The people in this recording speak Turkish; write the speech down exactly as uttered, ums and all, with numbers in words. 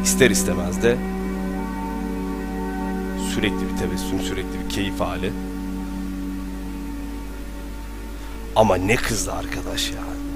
ister istemez de sürekli bir tebessüm, sürekli bir keyif hali. Ama ne kızdı arkadaş ya.